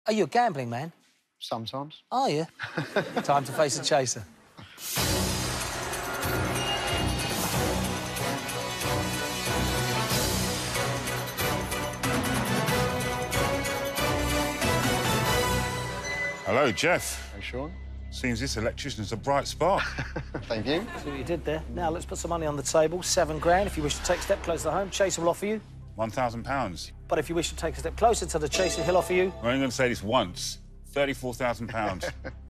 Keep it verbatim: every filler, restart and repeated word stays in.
Are you a gambling man? Sometimes. Are you? Time to face a chaser. Hello, Jeff. Hey, Sean. Seems this electrician's a bright spot. Thank you. See what you did there. Now, let's put some money on the table. Seven grand. If you wish to take a step closer to home, Chaser will offer you. One thousand pounds. But if you wish to take a step closer to the Chaser, he'll offer you. I'm only going to say this once. Thirty-four thousand pounds.